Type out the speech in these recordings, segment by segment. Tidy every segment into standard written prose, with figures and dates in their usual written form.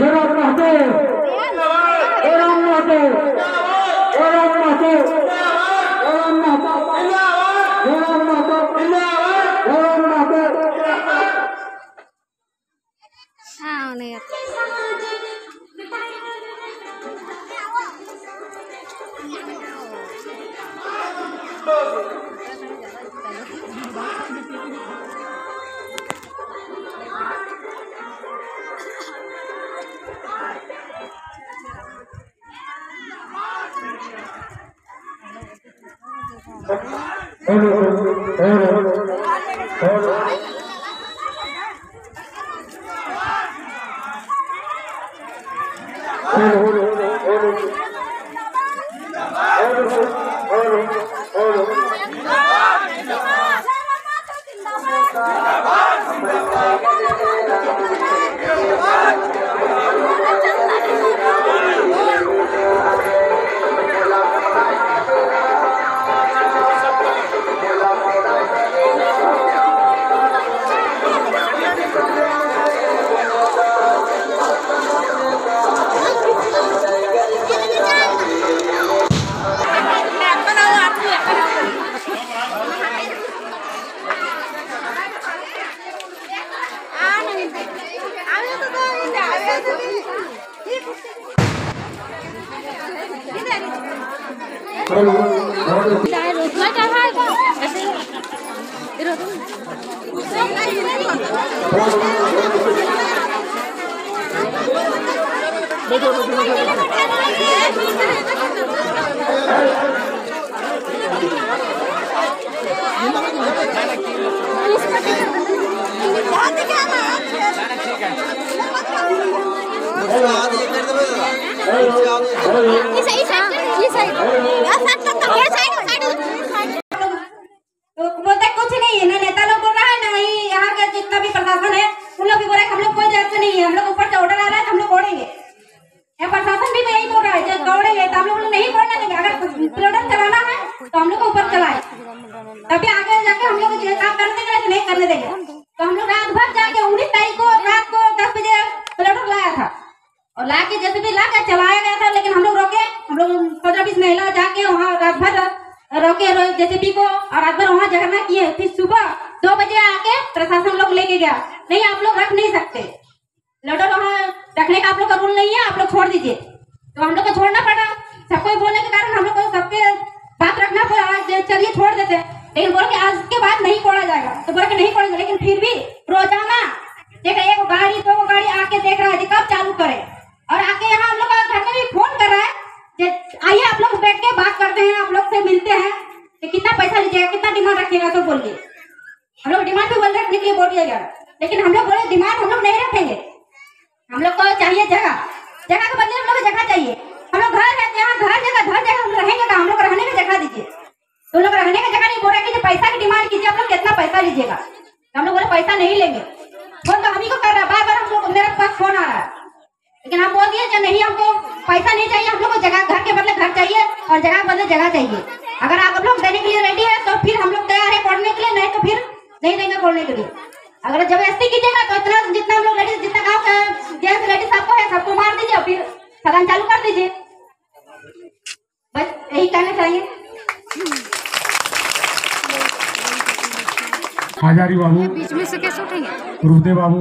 हजारी बाबू, बीच में से कैसे उठेंगे? गुरुदेव बाबू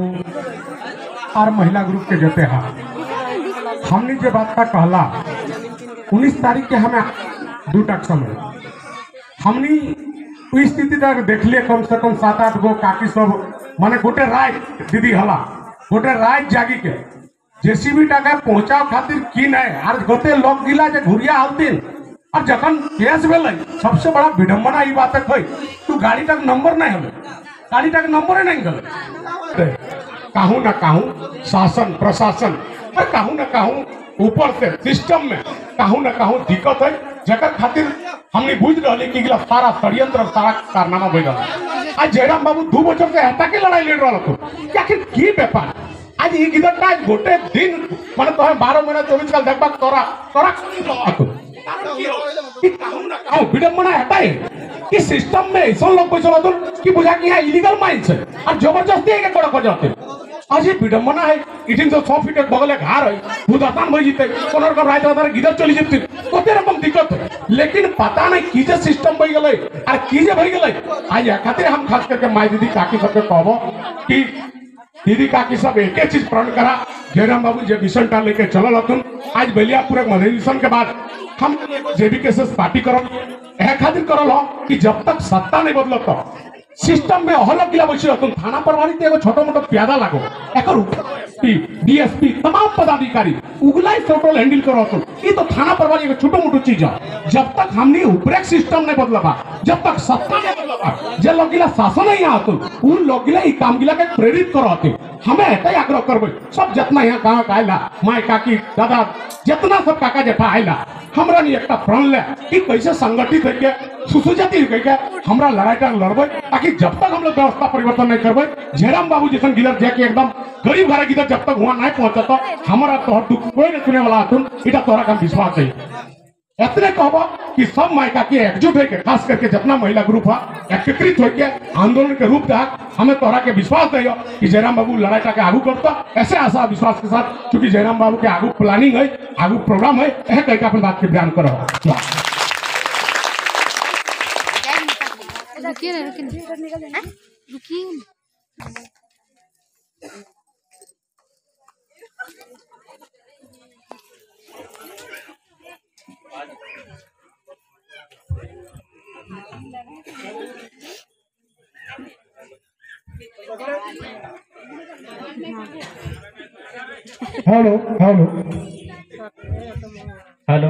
और महिला ग्रुप के जते हाँ हमने जो बात का कहला 19 तारीख के हमें 2 टक समय हमनी स्थिति तक देख लिए कम से कम 7-8 गो काकी सब माने गोटे राय दीदी हला गोटे राय जागी के जेसीबी टाका पहुंचाव खातिर की नहीं और गोते लोग गिला जे घुरिया हलतीन और जखन केस भेल सबसे बड़ा विडम्बना ये बात है तू गाड़ी तक नंबर नहीं हमें गाड़ी तक नंबर नहीं गले कहूँ न कहूँ शासन प्रशासन और कहूँ न कहूँ ऊपर से सिस्टम में कहूँ न कहूँ दिक्कत है जगह खातिर हमने बुझ रही कि सारा षड्यंत्र सारा कारनामा बढ़ रहा आज जयराम बाबू 2 बছর से हटा के लड़ाई लड़ रहा तो आखिर की व्यापार आज ये गिदर गोटे दिन माने तो 12 महीना 24 काल देखबा तोरा विडम्बना हटाए कि सिस्टम में ऐसा लोग पैसा कि बुझा कि यहाँ इलीगल माइंस है और जबरदस्ती है कड़ा कर जाते आज ये विडंबना है इटिन तो 100 फीट बगले घर है भूदातान भाई जीते कोनर का राइट वाला गिदर चली जीते तो तेरे रकम दिक्कत है लेकिन पता नहीं कीजे सिस्टम भई गेलै और कीजे भई गेलै आज या खातिर हम खास करके माई दीदी काकी सबके कहबो कि दीदी काकी सब एक चीज प्रण करा जयराम बाबू जे मिशन टा लेके चलल हतुन आज बलियापुर मॉडर्नाइजेशन के बाद हम जेबीकेएस पार्टी करब ए खातिर करल हो कि जब तक सत्ता नहीं बदलत सिस्टम में अहलक गिला बसी हतुन थाना प्रभारी ते एगो छोटो मोटो प्यादा लागो एकर एसपी डीएसपी तमाम पदाधिकारी उगलाई टोटल हैंडल करो हतुन ये तो थाना प्रभारी एगो छोटो मोटो चीज है जब तक हमनी ऊपरे सिस्टम नहीं बदलबा जब तक सत्ता नहीं बदलबा जे लोग गिला शासन नहीं आतुन उन लोग गिला ई काम गिला के प्रेरित करो हतुन हमें एतै आग्रह करबै सब जितना यहाँ गाँव का आइला माई काकी दादा जितना सब काका जेठा आइला हमरा नहीं एक प्रण ले कि कैसे संगठित होके सुसज्जित होके हमरा लड़ाई का लड़बै ताकि जब तक हम लोग व्यवस्था परिवर्तन नहीं करबै जयराम बाबू जैसन गिदर जाके एकदम गरीब घरे गिदर जब तक वहां नहीं पहुंचता हमारा तोहर दुख कोई नहीं सुने वाला हतुन इटा तोरा का विश्वास है इतने कहबो कि सब मायका के एकजुट होके खास करके जितना महिला ग्रुप है एकत्रित होके आंदोलन के रूप देख हमें तोरा के विश्वास दियो कि जयराम बाबू लड़ाई का आगू करता ऐसे आशा विश्वास के साथ क्योंकि जयराम बाबू के आगू प्लानिंग है आगू प्रोग्राम है यह कह के अपन बात के बयान करो हेलो हेलो हेलो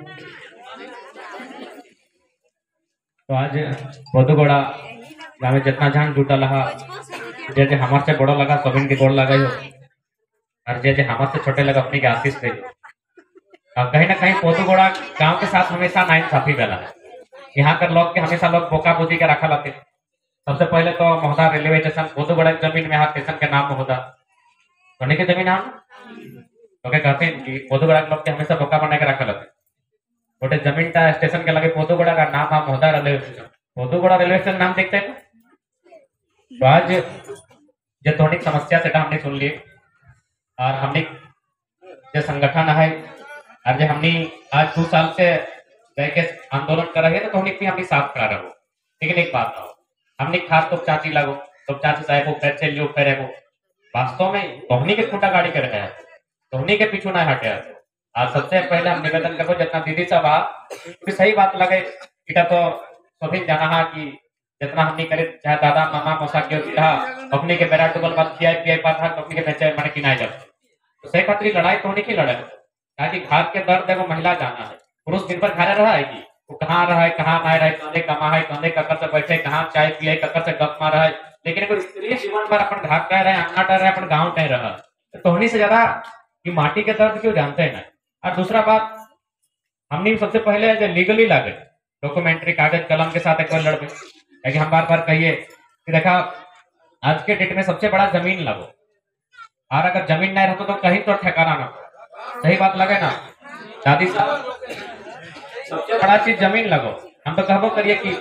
तो आज बधुगोड़ा गाँव में जितना जान जुटल है जे हमार से बड़ा लगा सबिन के गोड़ लगा और जे हमार से छोटे लगा अपनी के आशीष दे कहीं ना कहीं पोतुगोड़ा गांव के साथ हमेशा नाइंसाफी बेला है यहाँ कर लोग के हमेशा लोग बोका बोती के रखा लाते सबसे पहले तो महोदा रेलवे स्टेशन पोतुगोड़ा जमीन में स्टेशन के नाम महोदा धोनी के जमीन हम तो कहते हैं कि पोतुगोड़ा के लोग के हमेशा बोका बना के रखा लाते छोटे जमीन का स्टेशन के लगे पोतुगोड़ा का नाम है Mahoda railway station Potugoda railway station नाम देखते हैं तो आज जो थोड़ी समस्या से हमने सुन ली और हमने जो संगठन है और जो हमने आज 2 साल से के आंदोलन कर रहे हैं तो हमने साफ करा रहो लेकिन एक बात हो हमने खास तो चाची लगो तो चाची साहब को पैर से लियो फेरे को वास्तव में धोनी के खूटा गाड़ी कर रहे हैं धोनी के पीछू ना हटे आज सबसे पहले हम निवेदन करो जितना दीदी सब आ सही बात लगे इटा तो सभी जाना है कि जितना हमने करे चाहे दादा मामा मौसा के अपने के बेरा टुबल बात किया पिया पाता अपने के बेचे मैंने किनाए जब तो सही खातिर लड़ाई तो नहीं की लड़ाई ताकि घर के दर्द है वो महिला जाना है पुरुष दिन भर घरे रहा है कि वो कहाँ रहा है कहाँ ना रहे कंधे कमा है कंधे ककर से बैठे कहाँ चाय पिए ककर से गप मार है लेकिन अगर स्त्री जीवन भर अपन घर कह रहे अंगना कह रहे अपन गाँव कह रहा तो तोहनी से ज्यादा कि माटी के दर्द क्यों जानते हैं ना। और दूसरा बात हमने सबसे पहले जो लीगली लागे डॉक्यूमेंट्री कागज कलम के साथ एक बार लड़ गए हम बार बार कहिए कि देखा आज के डेट में सबसे बड़ा जमीन लगो और अगर जमीन नहीं रहता तो कहीं तो ठिकाना ना सही बात लगे ना दादी साहब सबसे बड़ा चीज जमीन लगो हम तो कहबो करिए कि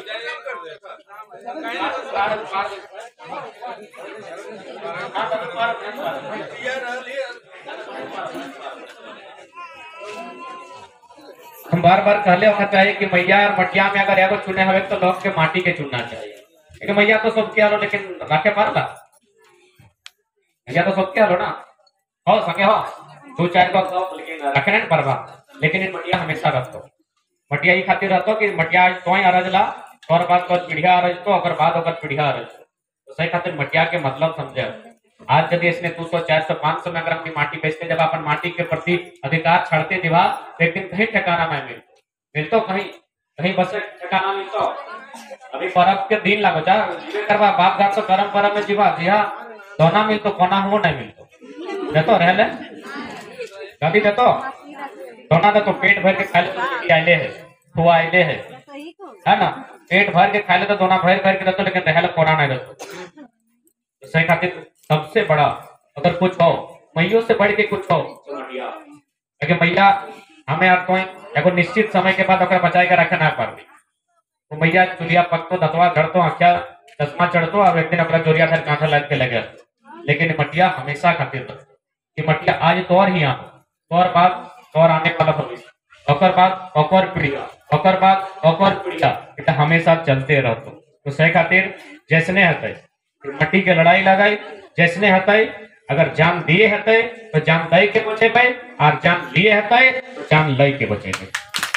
हम बार बार कहले होना चाहिए कि मैया और मटिया में अगर एगो चुने हवे तो लोग के माटी के चुनना चाहिए क्योंकि मैया तो सबके आलो लेकिन राखे मारला मैया तो सबके आलो ना हो संगे हो 2-4 बार तो लेकिन रखने न परवा लेकिन इन मटिया हमेशा रखतो मटिया ही खातिर रहतो कि मटिया तो ही अरजला और बात कर पीढ़िया अरज तो अगर बात अगर पीढ़िया अरज तो सही खातिर मटिया के मतलब समझे आज यदि इसने 200 400 500 में अगर अपनी माटी बेचते जब अपन माटी के प्रति अधिकार छाड़ते दिवा एक दिन कहीं ठिकाना में मिलतो कहीं कहीं बस ठिकाना मिलतो अभी पर्व के दिन लगो जा करवा बाप घाट तो गरम पर्व में जीवा जी हाँ दोना मिलतो कोना हो नहीं मिलतो देतो रह ले दादी देतो दोना देतो पेट भर के खा ले आइले है हुआ आइले है ना पेट भर के खा ले तो दोना भर भर के देतो लेकिन रह ले कोना नहीं देतो सही खातिर सबसे बड़ा अगर कुछ हो मैयों से बढ़ के कुछ हो लेकिन मैया हमें आप तो एगो निश्चित समय के बाद बचाए के रखे ना पड़ी तो मैया चुलिया पकतो दतवा गड़तो आख्या चश्मा चढ़तो और एक दिन अपना जोरिया धर कांठा लग के लगे लेकिन मटिया हमेशा खातिर रह कि मटिया आज तोर ही आ तोर बाद तोर आने वाला भविष्य ओकर बाद ओकर पीढ़िया ओकर बाद ओकर पीढ़िया इतना हमेशा चलते रहतो। तो सही खातिर जैसने हते मट्टी के लड़ाई लगाई जैसने हते अगर जान दिए हते तो जान दई के बचे पे और जान लिए हते तो जान लई के बचे पे।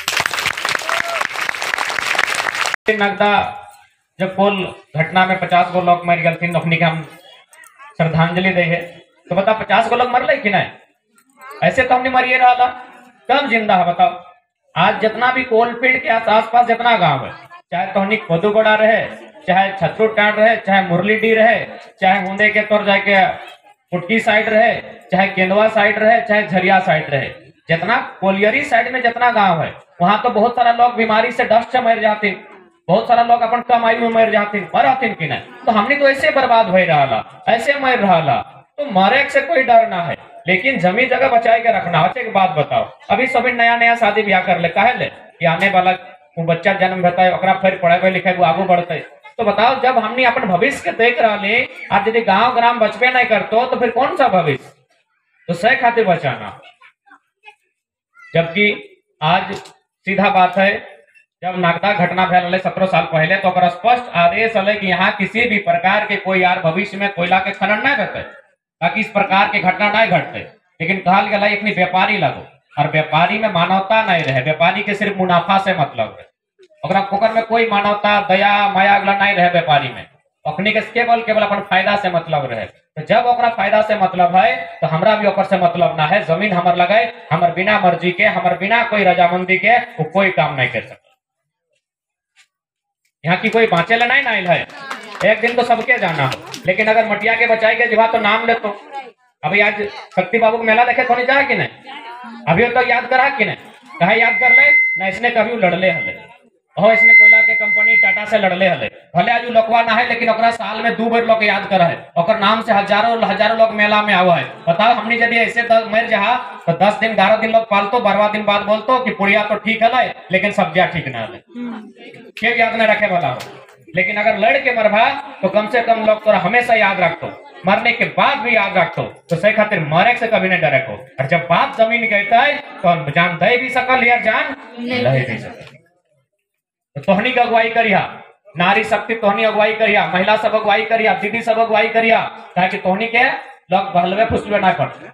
नगदा जब कोल घटना में 50 गो लोग मर गए अपनी के हम श्रद्धांजलि दे है तो बता 50 गो लोग मरल कि नहीं? ऐसे तो हमने मरिए रहा कब जिंदा है बताओ। आज जितना भी कोलफील्ड के आसपास जितना गांव है चाहे तोहनी कोदूगोड़ा रहे चाहे छत्रूटाट रहे चाहे मुरलीडीह रहे चाहे हुंदे के तौर जाके कुटकी साइड रहे चाहे केंदवा साइड रहे चाहे झरिया साइड रहे जितना कोलियरी साइड में जितना गांव है वहां तो बहुत सारा लोग बीमारी से डस्ट से मर जाते बहुत सारा लोग अपन कम आयु में मर जाते मरते कि नहीं। तो हमने तो ऐसे बर्बाद हो रहा ऐसे मर रहा तो मरे से कोई डर ना है लेकिन जमीन जगह बचाए के रखना। अच्छा एक बात बताओ अभी सभी नया नया शादी ब्याह कर ले काहे ले कि आने वाला वो बच्चा जन्म होता है ओकरा फिर पढ़े लिखे वो आगू बढ़ते। तो बताओ जब हमने अपन भविष्य के देख रहे आज यदि गांव ग्राम बचबे नहीं करतो तो फिर कौन सा भविष्य। तो सही खातिर बचाना। जबकि आज सीधा बात है जब नागदा घटना भैल 17 साल पहले तो स्पष्ट आदेश है कि यहाँ किसी भी प्रकार के कोई यार भविष्य में कोयला के खनन नहीं रहते ताकि इस प्रकार के घटना नहीं घटते। लेकिन कहल गया अपनी व्यापारी लगो और व्यापारी में मानवता नहीं रहे व्यापारी के सिर्फ मुनाफा से मतलब है ओकरा पोकर में कोई मानवता दया माया अगला नहीं रहे व्यापारी में अपने के केवल अपन फायदा से मतलब रहे। तो जब ओकरा फायदा से मतलब है तो हमरा भी ओकर से मतलब ना है। जमीन हमर लगे हमर बिना मर्जी के हमर बिना कोई रजामंदी के वो कोई काम नहीं कर सकता। यहाँ की कोई बाँचे ला नहीं नाइल है एक दिन तो सबके जाना हो लेकिन अगर मटिया के बचाई के जीवा तो नाम ले तो अभी आज शक्ति बाबू को मेला देखे थोड़ी जा कि नहीं अभी तो याद करा कि नहीं कहा याद कर ले ना इसने कभी लड़ले हले हो इसने कोयला के कंपनी टाटा से लड़ले हले भले आज लोकवा ना है लेकिन ओकरा साल में 2 बार लोग याद करा है ओकर नाम से हजारों लोग मेला में आवा है। बताओ हमने यदि ऐसे मर जहा तो 10 दिन 11 दिन लोग पालतो 12वां दिन बाद बोलतो कि पुड़िया तो ठीक है लेकिन सब्जियां ठीक ना है क्यों याद नहीं रखे वाला हो। लेकिन अगर लड़ के मरभा तो कम से कम लोग तो हमेशा याद रखतो मरने के बाद भी याद रखतो। तो सही खातिर मरे से कभी नहीं डरे को और जब बात जमीन कहता है तो जान दे भी सकल या जान ले भी सकल। तो तोहनी की अगुवाई करिया नारी शक्ति तोहनी अगुवाई करिया महिला सब अगुवाई करिया दीदी सब अगुवाई करिया ताकि तोहनी के लोग बहलवे फुसलवे ना पड़ते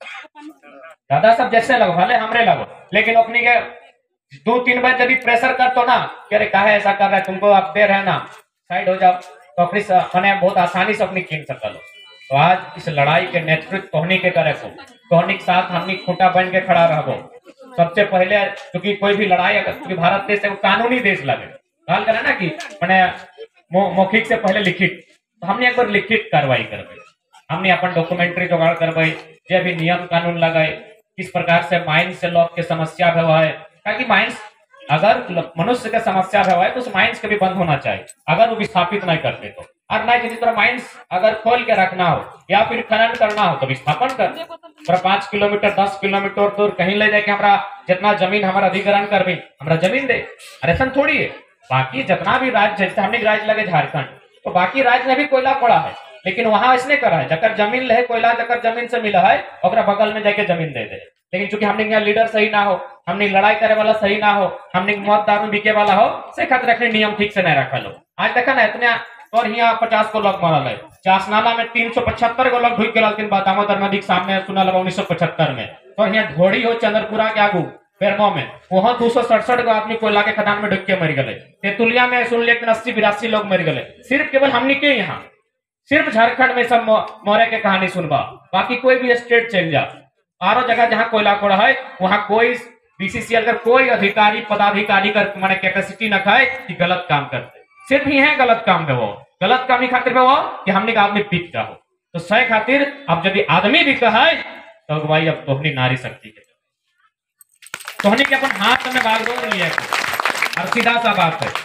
दादा सब जैसे लगो भले हमरे लगो लेकिन अपनी के 2-3 बार यदि प्रेशर कर तो ना कि अरे काहे ऐसा कर रहा है तुमको आप दे रहे ना साइड हो जाओ तो अपनी मैंने बहुत आसानी से अपनी कीन सकल। तो आज इस लड़ाई के नेतृत्व तोहनी के करे को तोहनी के साथ हमनी खूंटा बन के खड़ा रहो। सबसे पहले क्योंकि कोई भी लड़ाई अगर भारत देश है वो कानूनी देश लगे कहल करे ना कि मैंने मौखिक से पहले लिखित तो हमने एक बार लिखित कार्रवाई करबे हमने अपन डॉक्यूमेंट्री जुगाड़ करबे जो भी नियम कानून लगाए किस प्रकार से माइंड से लोग के समस्या है ताकि माइंस अगर मनुष्य का समस्या है तो उस माइंस के भी बंद होना चाहिए अगर वो विस्थापित नहीं करते तो और नहीं जिस तरह माइंस अगर खोल के रखना हो या फिर खनन करना हो तो विस्थापन कर 5 किलोमीटर 10 किलोमीटर दूर कहीं ले जाके हमारा जितना जमीन हमारा अधिग्रहण कर भी हमारा जमीन दे। अरे ऐसा थोड़ी है बाकी जितना भी राज्य जैसे हमने राज्य लगे झारखंड तो बाकी राज्य में भी कोयला पड़ा है लेकिन वहां इसने करा है जकर जमीन ले कोयला जकर जमीन से मिला है और बगल में जाके जमीन दे दे। लेकिन चूंकि हमने यहाँ लीडर सही ना हो हमने लड़ाई करे वाला सही ना हो हमने मौत दारू बिके वाला हो से खातिर रखने नियम ठीक से नहीं रखा लो। आज देखा ना इतने और यहाँ 50 को लोग मरल है चासनाला में 375 को लोग ढुक गए लेकिन दामोदर नदी के सामने सुना लगा 1975 में और यहाँ घोड़ी हो चंद्रपुरा के आगू पेरमो में वहां 267 को आदमी कोयला के खदान में ढुक के मर गए। तेतुलिया में सुन लिया 80-82 लोग मर गए सिर्फ केवल हमने के यहाँ सिर्फ झारखंड में सब मौर्य के कहानी सुनबा बाकी कोई भी स्टेट चल जा आरो जगह जहाँ कोयला कोड़ा है वहां कोई बीसीसीएल का कोई अधिकारी पदाधिकारी का मैंने कैपेसिटी न खाए कि गलत काम करते सिर्फ ही है गलत काम में वो गलत काम ही खातिर में वो कि हमने का आदमी पीक जाओ। तो सही खातिर अब यदि आदमी भी कहे तो अगुवाई अब तोहनी नारी शक्ति के तोहनी के अपन हाथ में बागडोर लिया और सीधा सा बात है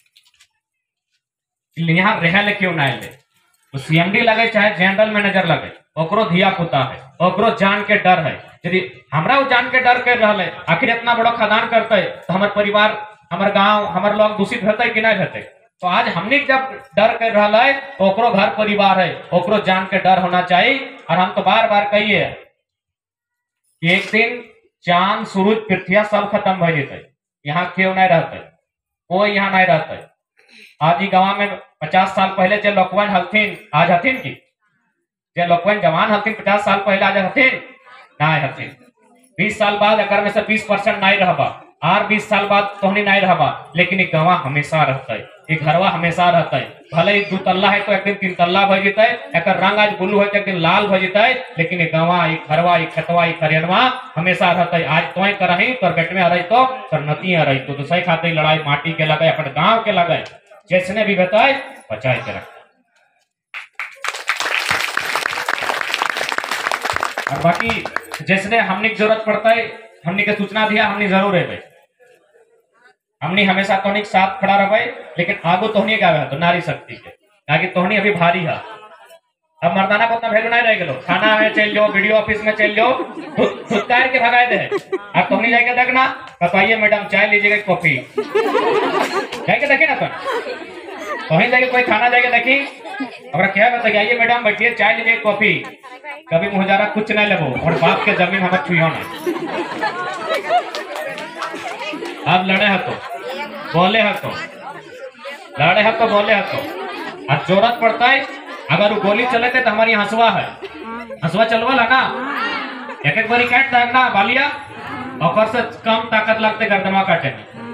यहाँ रह क्यों ना ले तो सीएमडी लगे चाहे जनरल मैनेजर लगे ओकरो धिया पुता है ओकरो जान के डर है। यदि हमरा वो जान के डर कर रहा है आखिर इतना बड़ा खदान करते तो हमारे परिवार हमारे गांव हमारे लोग दूषित होते कि नहीं होते तो आज हमने जब डर कर रहा है तो ओकरो घर परिवार है, ओकरो जान के डर होना चाहिए। और हम तो बार बार कहिए कि एक दिन चांद सूरज पृथ्वी सब खत्म हो जाते, यहाँ क्यों नहीं रहते, कोई यहाँ नहीं रहते। आज ही गाँव में 50 साल पहले जो लोकवन हलथिन आज हथिन की, जो लोकवन जवान हथिन 50 साल पहले आज हथिन नहीं हथिन। 20 साल बाद अगर में से 20% नहीं रहबा, और 20 साल बाद तोहनी नहीं रहबा, लेकिन एक गवाह हमेशा रहता है, एक घरवा हमेशा रहता है। भले ही 2 तल्ला है तो एक दिन 3 तल्ला भर जाता है, एक रंग आज ब्लू है तो एक दिन लाल भर जाता है, लेकिन एक गवाह, एक घरवा, एक खेतवा, एक खरियनवा हमेशा रहता है। आज तो करही तो पेट में हरई तो नती हरई तो सही खाते लड़ाई माटी के लगे, अपने गाँव के लगे, जैसने भी बताए बचाए के रख। और बाकी जैसने हमने की जरूरत पड़ता है, हमने के सूचना दिया, हमने जरूर है भाई, हमने हमेशा तोहनी के साथ खड़ा रहे। लेकिन आगो तोहनी का तो नारी शक्ति के आगे तोहनी अभी भारी है। अब मर्दाना को उतना वैल्यू नहीं रह गलो, थाना में चल लो, वीडियो ऑफिस में चल लो, धुतकार के भगाए दे। अब तोहनी जाके देखना, बताइए मैडम चाय लीजिएगा कॉफी, जाके देखे ना तो वहीं जाके कोई थाना जाके देखी और क्या बताइए मैडम बैठिए चाय लीजिए कॉफी, कभी मुहजारा कुछ नहीं लगो और बाप के जमीन हमें छुई ना। अब लड़े है तो बोले है तो लड़े है तो बोले है तो, और जरूरत पड़ता है अगर वो गोली चले थे तो हमारी हंसुआ है, हंसुआ चलवा ना एक एक बारी काट दागना बालिया और से कम ताकत लगते गर्दमा काटे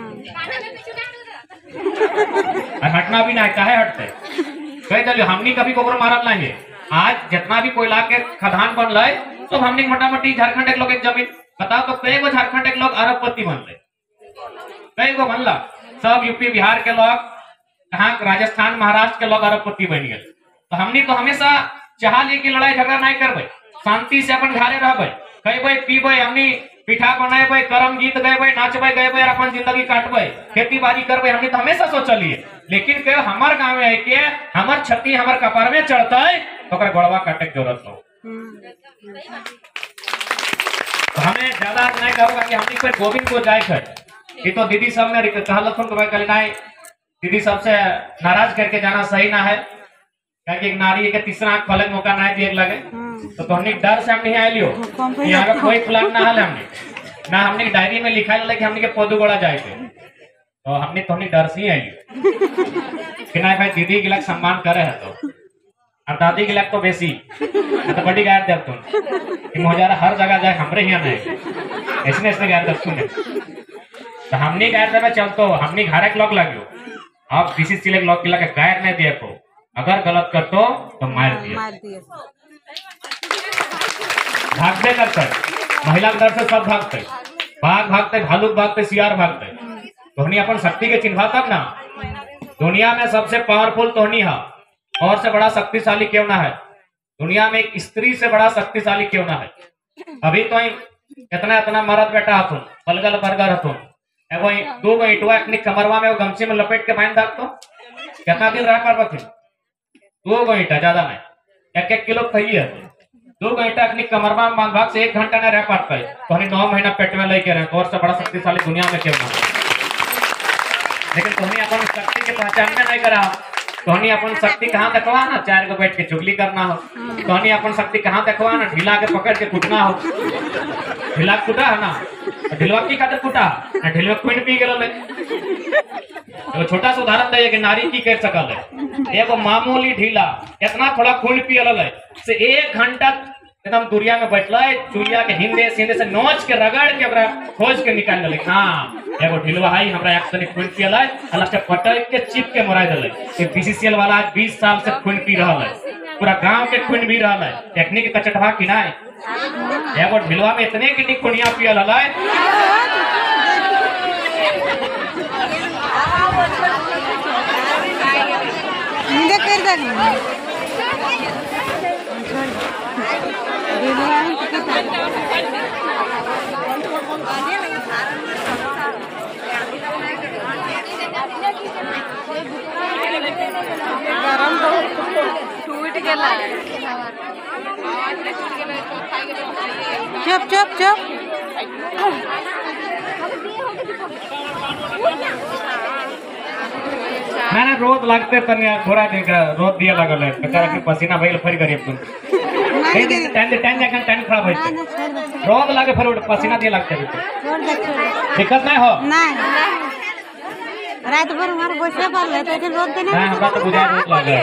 और हटना भी नहीं, काहे हटते कह दिल हमनी कभी कोकरो मारल नहीं है। आज जितना भी कोयला के खदान बन रहे तो हमने मोटा मोटी झारखंड के लोग एक जमीन बताओ तो कई गो झारखंड के लोग अरबपति बन रहे, कई गो बनला, सब यूपी बिहार के लोग, कहाँ राजस्थान महाराष्ट्र के लोग अरबपति बन गए। तो हमने तो हमेशा चाह लिए कि लड़ाई झगड़ा नहीं करबे, शांति से अपन घरे रहबे, खेबे पीबे, हमनी पिठा बनाबे, करम गीत गाबे, नाचबे गाबे और अपन जिंदगी काटबे, खेती बाड़ी करबे, हमने तो हमेशा सोचलिए। लेकिन के हमार गांव में है कि हमार छती हमार कपार में चढ़ता है तो गोड़वा काटे की जरूरत हो। तो हमें ज्यादा नहीं कहूँगा कि हमने फिर गोविंद को जाए थे, ये तो दीदी सब ने कहना दीदी सबसे नाराज करके जाना सही ना है, क्योंकि एक नारी के तीसरा आंख खोले मौका नहीं दिए लगे। तो हमने डर से हम नहीं आए लियो, यहाँ का कोई प्लान ना हल हमने ना, हमने डायरी में लिखा कि हमने के पौधगोड़ा जाए थे, तो हमने तो डर से ही आई कि ना भाई दीदी के लग सम्मान करे है तो, और दादी के लग तो बेसी तो बड़ी गायर दे तुम मोहजारा हर जगह जाए हमरे यहाँ नहीं ऐसने ऐसने गायर दे सुने। तो हमने गायर दे चलतो हमने घर के लोग लगे, अब किसी चीज लोग के लगे गायर नहीं दिए को, अगर गलत कर तो मार दिए भागते करते, महिला के डर से सब भागते, बाघ भागते, भालू भागते, सियार भागते। तोहनी अपन शक्ति के चिन्ह तब ना, दुनिया में सबसे पावरफुल तोहनी है, और से बड़ा शक्तिशाली क्यों ना है, दुनिया में एक स्त्री से बड़ा शक्तिशाली क्यों ना है। अभी तो इतना इतना मरद बेटा हथुन, बलगल बर्गर हथुन, एगो 2 गो ईटवा अपनी कमरवा में गमछी में लपेट के बांध दो तो कितना दिन रह पार थे। 2 गो ईटा ज्यादा नहीं, 1-1 किलो खाइए, 2 गो ईटा अपनी कमरवा में भाग से 1 घंटा नहीं रह पाते, तो हमें 9 महीना पेट में लेके रहे, तो और से बड़ा शक्तिशाली दुनिया में क्यों ना है। लेकिन तुम्हें अपन शक्ति के पहचान में नहीं करा, तोहनी अपन शक्ति कहाँ देखवा ना, 4 को बैठ के चुगली करना हो, तोहनी अपन शक्ति कहाँ देखवा ना, ढीला के पकड़ के कुटना हो, ढीला कुटा है ना, ढिलवा की खातिर कुटा, ढिलवा क्विंट पी गए। तो छोटा सा उदाहरण दे कि नारी की कर सकल है, एगो मामूली ढीला इतना थोड़ा खून पियल है से 1 घंटा एकदम दुनिया में बैठल चुलिया के हिंदे सीधे से नोच के रगड़ के ओकरा खोज के निकाल दिले। हाँ एगो ढिलवा है हमरा एक तनी खून पियल है, अलग से पटक के चिप के मरा दिले। एक बीसीसीएल वाला आज 20 साल से खून पी रहा है, पूरा गांव के खून पी रहा है, टेक्निक का चटवा की ना एगो ढिलवा में इतने की खुनिया पियल है। चुप चुप चुप ना ना रोद लागते तने थोड़ा देगा रोद दिया लगल है बेचारा के पसीना भइल फर गरीब तुम टाइम जाकर टाइम खराब होइछ रोद लागे फिर पसीना दिया लगते दिक्कत नहीं हो नहीं रात भर हमारे बसे पर ले तो रोज देना हां हमरा तो बुझा रोद लागे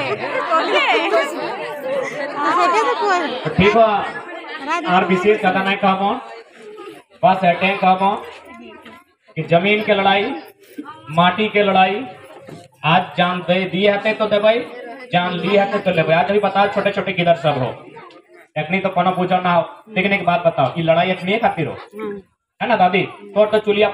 तो कोई ठीक हो और विशेष ज्यादा नहीं कहबो बस एटे कहबो कि जमीन के लड़ाई माटी के लड़ाई आज जान दे दिए हते तो देबै जान ली हते तो लेबै आज भी बताओ छोटे छोटे किधर सब हो एकनी तो कोनो पूछो ना हो लेकिन एक बात बताओ कि लड़ाई एकनी खातिर हो है ना दादी तो चुलिया